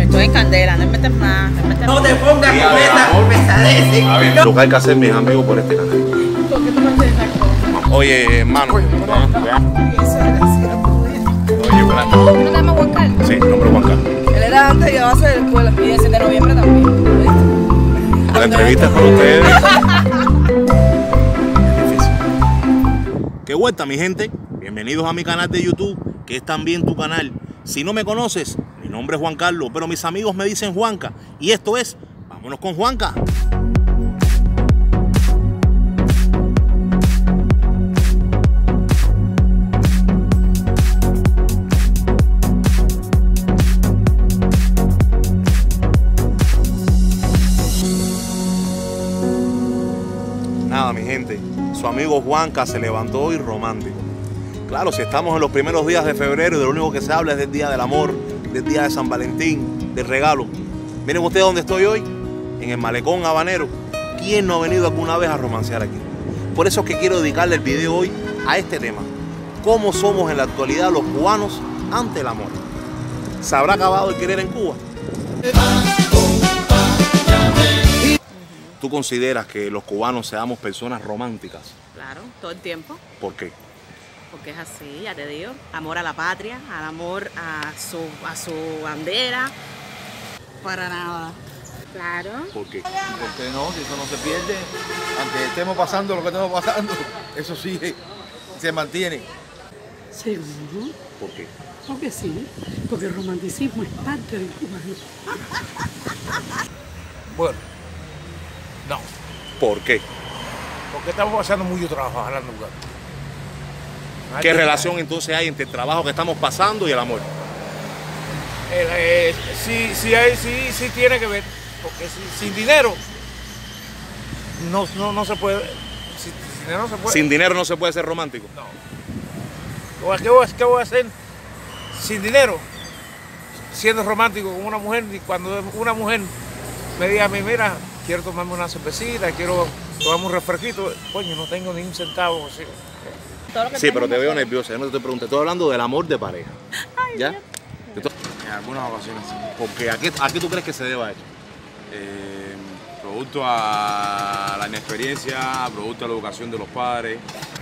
Estoy en candela, no metes más, no metes más. No te pongas con esa pesadez. A ver, lo que hay que hacer, mis amigos, por este canal. ¿Por qué tú me haces esa cosa? Oye, hermano. Oye, espérate. ¿Tú no te llamas Juan Carlos? Sí, nombre Juan Carlos. Él era antes y base de la escuela. Y el 7 de noviembre también. La entrevista es para ustedes. Es difícil. Qué vuelta, mi gente. Bienvenidos a mi canal de YouTube, que es también tu canal. Si no me conoces, mi nombre es Juan Carlos, pero mis amigos me dicen Juanca. Y esto es Vámonos con Juanca. Nada, mi gente, su amigo Juanca se levantó hoy romántico. Claro, si estamos en los primeros días de febrero y de lo único que se habla es del Día del Amor, del Día de San Valentín, del regalo. Miren ustedes dónde estoy hoy, en el Malecón Habanero. ¿Quién no ha venido alguna vez a romancear aquí? Por eso es que quiero dedicarle el video hoy a este tema. ¿Cómo somos en la actualidad los cubanos ante el amor? ¿Se habrá acabado el querer en Cuba? ¿Tú consideras que los cubanos seamos personas románticas? Claro, todo el tiempo. ¿Por qué? Porque es así, ya te digo. Amor a la patria, al amor a su bandera. Para nada. Claro. ¿Por qué? Porque no, si eso no se pierde, aunque estemos pasando lo que estemos pasando, eso sí se mantiene. Seguro, ¿Por qué? porque sí, porque el romanticismo es parte del cubano. Bueno, no, ¿Por qué? porque estamos pasando mucho trabajo hablando lugar. ¿Qué relación entonces hay entre el trabajo que estamos pasando y el amor? Sí tiene que ver, porque sin dinero no se puede. Sin dinero no se puede. Sin dinero no se puede ser romántico. No. ¿Qué voy a hacer sin dinero? Siendo romántico con una mujer, y cuando una mujer me diga a mí, mira, quiero tomarme una cervecita, quiero tomarme un refresquito, coño, no tengo ni un centavo. Así. Sí, pero te veo nerviosa. Yo no te pregunté. Estoy hablando del amor de pareja. ¿Ya? En algunas ocasiones sí. Porque ¿a qué tú crees que se deba eso? Producto a la inexperiencia, producto a la educación de los padres.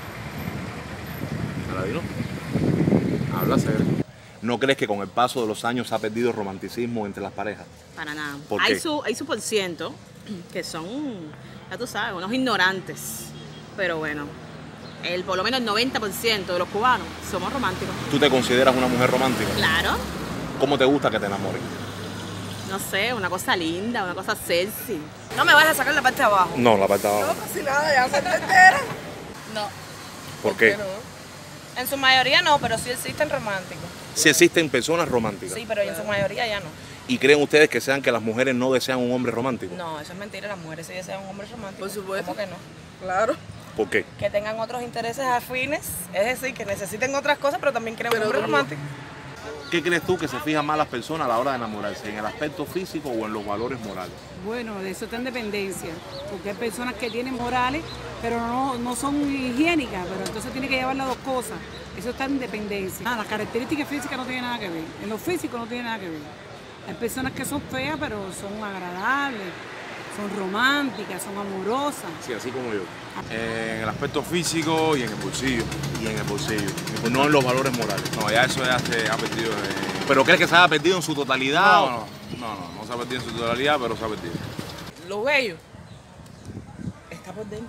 ¿Saladino? Habla serio. ¿No crees que con el paso de los años se ha perdido el romanticismo entre las parejas? Para nada. ¿Por Hay qué? su por ciento que son, ya tú sabes, unos ignorantes. Pero bueno, por lo menos el 90% de los cubanos somos románticos. ¿Tú te consideras una mujer romántica? Claro. ¿Cómo te gusta que te enamoren? No sé, una cosa linda, una cosa sexy. No me vas a sacar la parte de abajo. No, la parte de abajo. Casi nada, ya se entera. No. ¿Por qué? En su mayoría no, pero sí existen románticos. Sí existen personas románticas. Sí, pero en su mayoría ya no. ¿Y creen ustedes que sean que las mujeres no desean un hombre romántico? No, eso es mentira, las mujeres sí desean un hombre romántico. Por supuesto. ¿Cómo que no? Claro. ¿Por qué? Que tengan otros intereses afines, es decir, que necesiten otras cosas, pero también quieren un hombre romántico. ¿Qué crees tú que se fijan más las personas a la hora de enamorarse? ¿En el aspecto físico o en los valores morales? Bueno, de eso está en dependencia, porque hay personas que tienen morales, pero no son higiénicas, pero entonces tiene que llevar las dos cosas. Eso está en dependencia. Las características físicas no tienen nada que ver, en lo físico no tiene nada que ver. Hay personas que son feas, pero son agradables, son románticas, son amorosas. Sí, así como yo. En el aspecto físico y en el bolsillo. Y en el bolsillo. No en los valores morales. No, ya eso ya se ha perdido. ¿Pero crees que se ha perdido en su totalidad? No se ha perdido en su totalidad, pero se ha perdido. Lo bello está por dentro.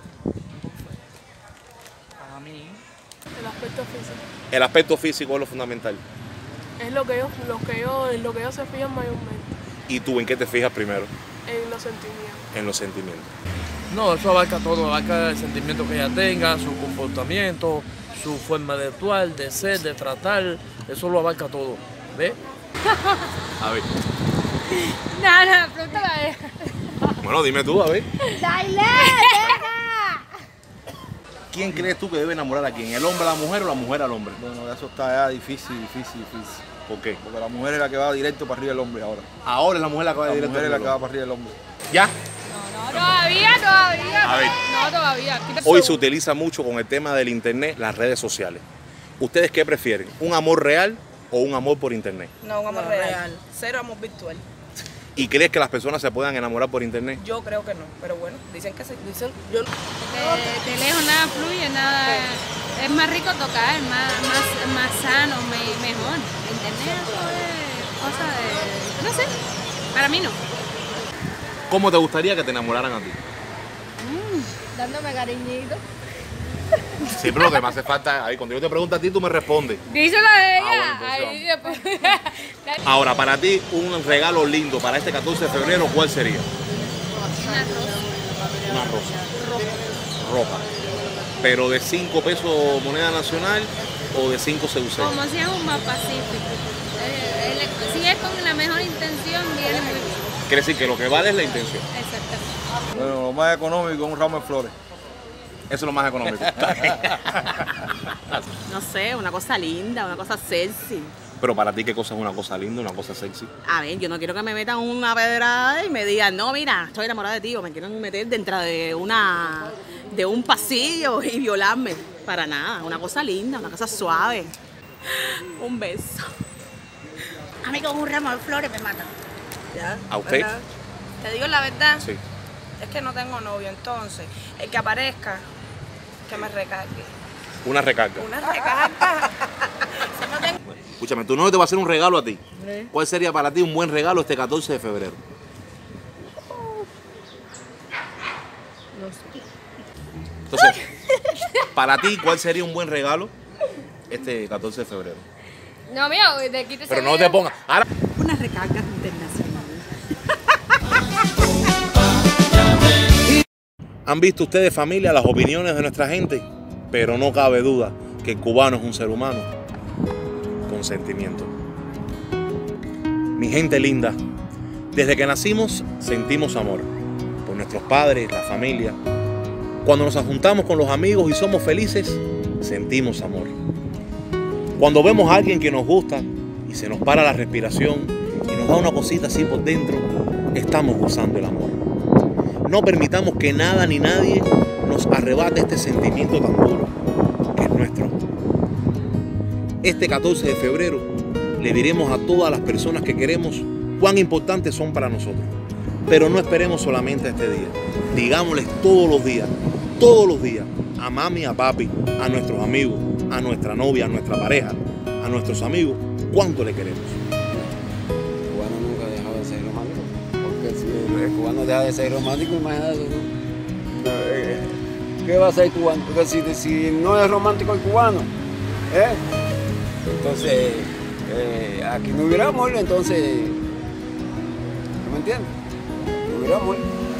Para mí. El aspecto físico. El aspecto físico es lo fundamental. Es en lo que ellos se fijan mayormente. ¿Y tú en qué te fijas primero? En los sentimientos. En los sentimientos. No, eso abarca todo, abarca el sentimiento que ella tenga, su comportamiento, su forma de actuar, de ser, de tratar, eso lo abarca todo. ¿Ves? A ver. Nada, pregúntale a él. Bueno, dime tú, a ver. ¡Dale! ¡Deja! ¿Quién crees tú que debe enamorar a quién? ¿El hombre a la mujer o la mujer al hombre? Bueno, eso está ya difícil. ¿Por qué? Porque la mujer es la que va directo para arriba del hombre ahora. Ahora es la mujer la que va La directo. mujer es la que va para arriba del hombre. ¿Ya? No, todavía. A ver. No, todavía. Hoy se utiliza mucho con el tema del internet, las redes sociales. ¿Ustedes qué prefieren? ¿Un amor real o un amor por internet? No, un amor real. Cero amor virtual. ¿Y crees que las personas se puedan enamorar por internet? Yo creo que no, pero bueno, dicen que sí, dicen, yo De lejos nada fluye, nada. Es más rico tocar, más sano, mejor. Internet eso es cosa de. No sé, para mí no. ¿Cómo te gustaría que te enamoraran a ti? Dándome cariñito. Siempre lo que me hace falta, ahí cuando yo te pregunto a ti, tú me respondes. Díselo a ella. Bueno, pues Ahí después. Ahora, para ti, un regalo lindo para este 14 de febrero, ¿cuál sería? Una rosa. Una rosa. Roja. ¿Pero de 5 pesos moneda nacional o de 5 CUC? Como si es un más pacífico. Si es con la mejor intención, viene muy bien. Quiere decir que lo que vale es la intención. Exactamente. Bueno, lo más económico es un ramo de flores. Eso es lo más económico. No sé, una cosa linda, una cosa sexy. Pero para ti, ¿qué cosa es una cosa linda, una cosa sexy? A ver, yo no quiero que me metan una pedrada y me digan, no, mira, estoy enamorada de ti, o me quieren meter dentro de un pasillo y violarme. Para nada, una cosa linda, una cosa suave. Un beso. A mí con un ramo de flores me matan. ya. ¿A usted? ¿Verdad? Te digo la verdad, Sí. es que no tengo novio, entonces, el que aparezca, que me recargue. Una recarga. Una recarga. Si no tengo... Escúchame, tu novio te va a hacer un regalo a ti. ¿Cuál sería para ti un buen regalo este 14 de febrero? No sé. Entonces, para ti, ¿cuál sería un buen regalo este 14 de febrero? No, mira, de aquí te Pero no te pongas. Ahora. Una recarga internacional. ¿Han visto ustedes, familia, las opiniones de nuestra gente? Pero no cabe duda que el cubano es un ser humano con sentimiento. Mi gente linda, desde que nacimos sentimos amor por nuestros padres, la familia. Cuando nos juntamos con los amigos y somos felices, sentimos amor. Cuando vemos a alguien que nos gusta y se nos para la respiración y nos da una cosita así por dentro, estamos gozando el amor. No permitamos que nada ni nadie nos arrebate este sentimiento tan puro que es nuestro. Este 14 de febrero le diremos a todas las personas que queremos cuán importantes son para nosotros. Pero no esperemos solamente a este día. Digámosles todos los días, a mami, a papi, a nuestros amigos, a nuestra novia, a nuestra pareja, a nuestros amigos, cuánto le queremos. El cubano nunca ha dejado de ser romántico, porque si el cubano deja de ser romántico, imagínate tú, ¿qué va a ser el cubano? Porque si no es romántico el cubano, entonces aquí no hubiera amor, entonces, ¿no me entiendes? No hubiera amor.